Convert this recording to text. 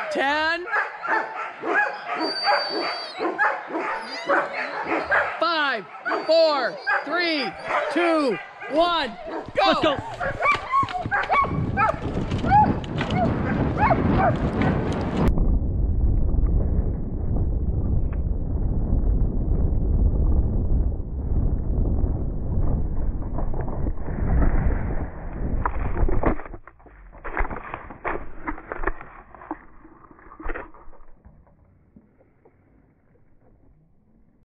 10, 5, 4, 3, 2, 1, go! Let's go.